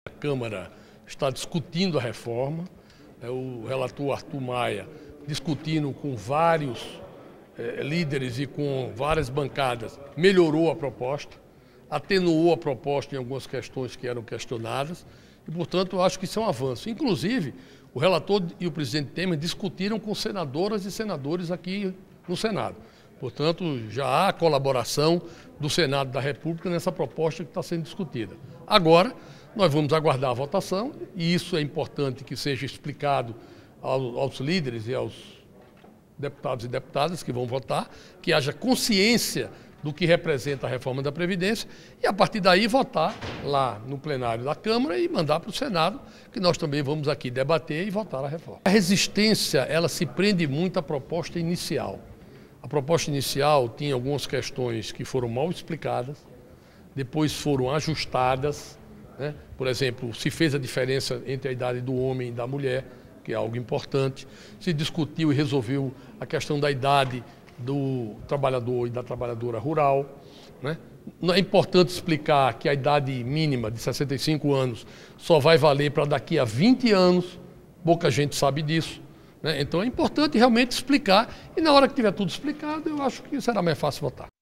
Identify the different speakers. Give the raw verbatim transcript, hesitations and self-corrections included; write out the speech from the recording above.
Speaker 1: A Câmara está discutindo a reforma, é, o relator Arthur Maia discutindo com vários é, líderes e com várias bancadas, melhorou a proposta, atenuou a proposta em algumas questões que eram questionadas e, portanto, eu acho que isso é um avanço. Inclusive, o relator e o presidente Temer discutiram com senadoras e senadores aqui no Senado. Portanto, já há colaboração do Senado da República nessa proposta que está sendo discutida. Agora, nós vamos aguardar a votação e isso é importante que seja explicado aos, aos líderes e aos deputados e deputadas que vão votar, que haja consciência do que representa a reforma da Previdência e, a partir daí, votar lá no plenário da Câmara e mandar para o Senado, que nós também vamos aqui debater e votar a reforma. A resistência, ela se prende muito à proposta inicial. A proposta inicial tinha algumas questões que foram mal explicadas, depois foram ajustadas, né? Por exemplo, se fez a diferença entre a idade do homem e da mulher, que é algo importante, se discutiu e resolveu a questão da idade do trabalhador e da trabalhadora rural, né? É importante explicar que a idade mínima de sessenta e cinco anos só vai valer para daqui a vinte anos, pouca gente sabe disso. Então é importante realmente explicar e na hora que tiver tudo explicado eu acho que será mais fácil votar.